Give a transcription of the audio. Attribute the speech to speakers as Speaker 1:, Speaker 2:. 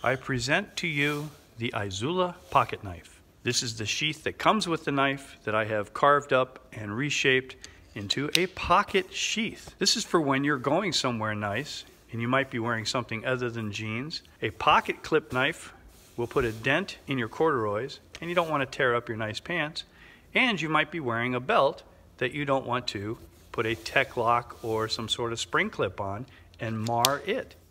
Speaker 1: I present to you the IZULA pocket knife. This is the sheath that comes with the knife that I have carved up and reshaped into a pocket sheath. This is for when you're going somewhere nice and you might be wearing something other than jeans. A pocket clip knife will put a dent in your corduroys and you don't want to tear up your nice pants. And you might be wearing a belt that you don't want to put a tech lock or some sort of spring clip on and mar it.